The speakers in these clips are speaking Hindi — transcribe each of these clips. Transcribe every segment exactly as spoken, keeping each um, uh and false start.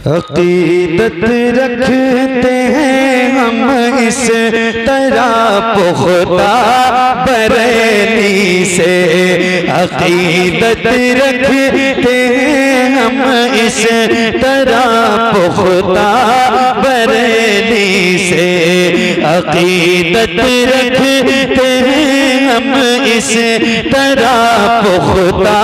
अकीदत रखते हैं हम इस तरह पुख्ता बरेली से, अकीदत रखते हैं हम इस तरह पुख्ता बरेली से, अकीदत रखते हैं हम इस तरह पुख्ता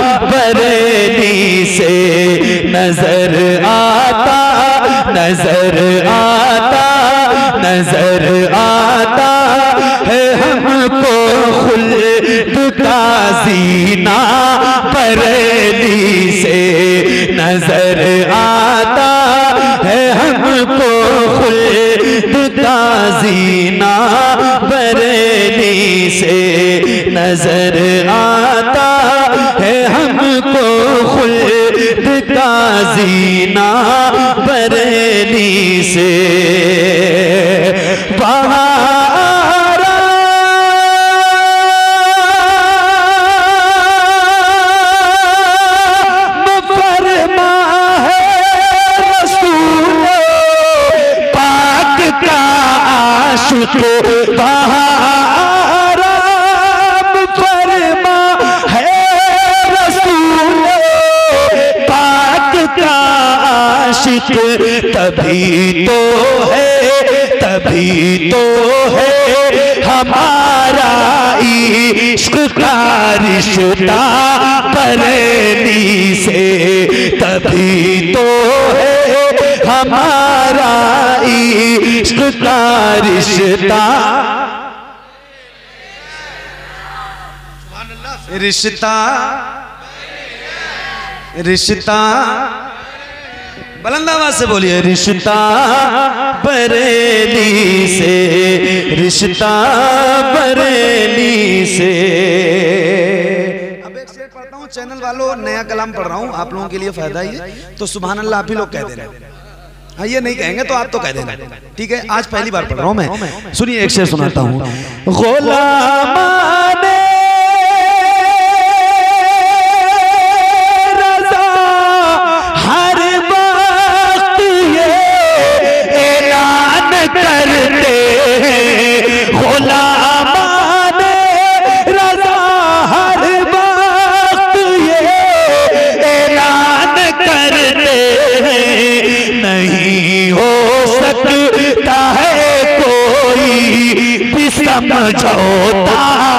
बरेली से। नजर आता नजर आता नजर आता है हमको खुल्द का जीना बरेली से, नजर आता है हमको खुल्द का जीना बरेली से, नजर आता है हमको खुल्द का जीना बरेली से। बहारा फरमा है रसूल पाक का आशिक, बहारा फरमा है रसूल पाक का आशिक, तभी तो है तभी तो है हमारा इश्क का रिश्ता बरेली से, तभी तो है हमारा इश्क का रिश्ता रिश्ता रिश्ता बुलंद आवाज से बोलिए, रिश्ता बरेली से, रिश्ता बरेली से। अब एक शेर पढ़ता हूँ, चैनल वालों नया कलाम पढ़ रहा हूँ, आप लोगों के लिए फायदा ही है, तो सुभान अल्लाह आप ही लोग कह देना। हाँ ये नहीं कहेंगे तो आप तो कह देना, ठीक है। आज पहली बार पढ़ रहा हूँ मैं, सुनिए एक शेर सुनाता हूँ। गुलामाने करते हैं, गुलामाने रज़ा हर वक्त ये ऐलान करते हैं, नहीं हो सकता है कोई भी समझौता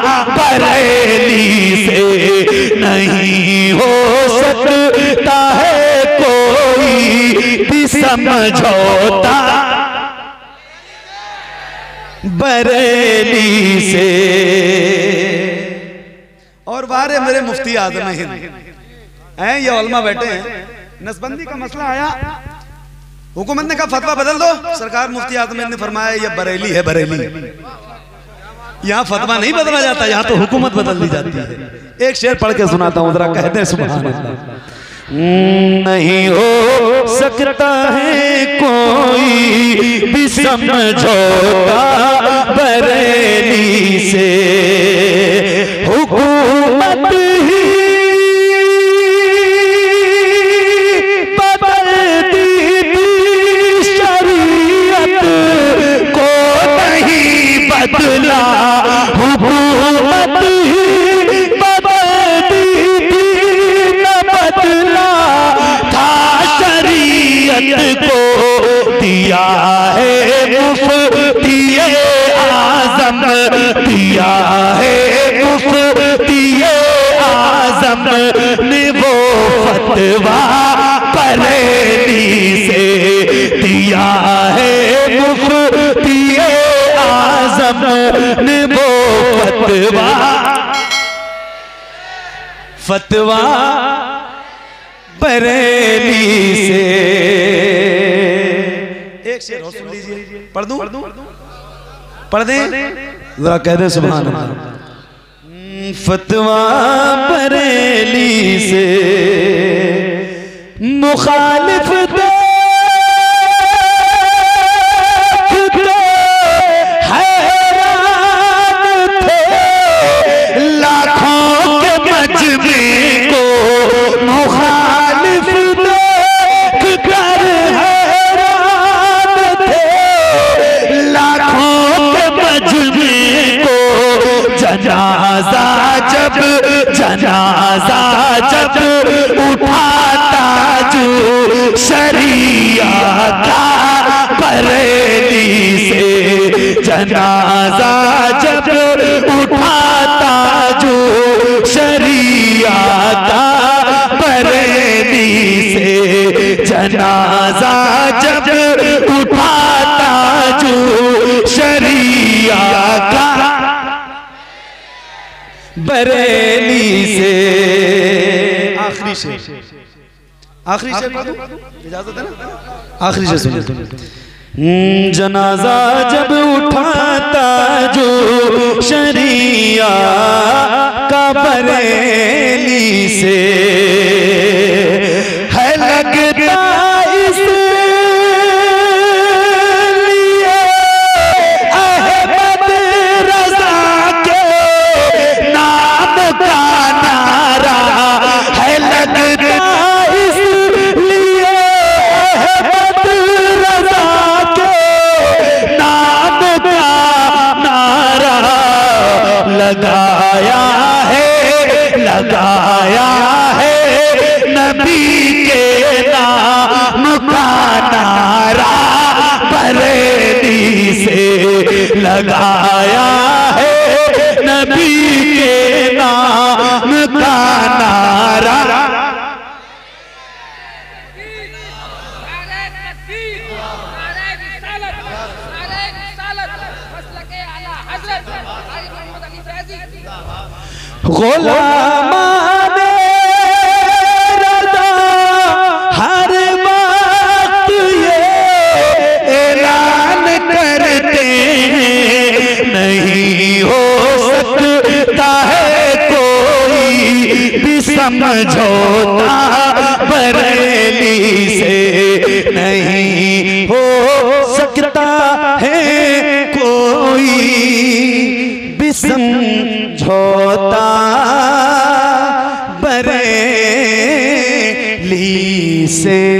बरेली से, नहीं हो सकता है कोई भी समझौता बरेली से। और वारे मेरे मुफ्ती आज़म हिंद हैं, ये उलमा बैठे हैं, नसबंदी का मसला आया, हुकूमत ने कहा फतवा बदल दो, सरकार मुफ्ती आज़म हिंद ने फरमाया ये बरेली है, बरेली। यहाँ फतवा नहीं बदला जाता, यहाँ तो हुकूमत बदल दी जाती है। एक शेर पढ़ के सुनाता हूँ, जरा कहते हैं सुभान अल्लाह। नहीं हो सकता है कोई भी समझौता बरेली से, हुकूमत ही बदलती थी, शरीयत को नहीं बदला, हुकूमत ही बदलती थी, न बदला था शरीयत को दिया है मुफ्ती आज़म, दिया है मुफ्ती आज़म ने वो फतवा बरेली से, दिया है मुफ्ती आज़म ने वो फतवा फतवा बरेली से। एक शेर और सुन लीजिए, पढ़ दूं पढ़ दें, जरा कह दे सुभान अल्लाह। फतवा बरेली से मुखालिफ दे को मुखालिफ देख कर जनाजा जब उठाता जो शरिया का बरेली से, जनाजा जब उठाता जो शरिया का बरेली से, जनाजा जब उठाता जो शरिया का बरेली से। आखिरी से आखिरी से इजाजत है ना, आखिरी से सुनिए। जनाजा जब उठाता जो शरिया का बरेली से, है लगता इस लिए अहमद रजा के नाम का नारा, है लगता इस लिए अहमद रजा के नाम का नारा, लगाया है लगाया है नबी के नाम का नारा, बरेली से लगाया है नबी के नाम का नारा। गुलामाने रज़ा हर वक्त ये ऐलान करते हैं, नहीं हो सकता है कोई भी समझौता बरेली से, नहीं हो सकता है कोई भी समझौता बरेली से।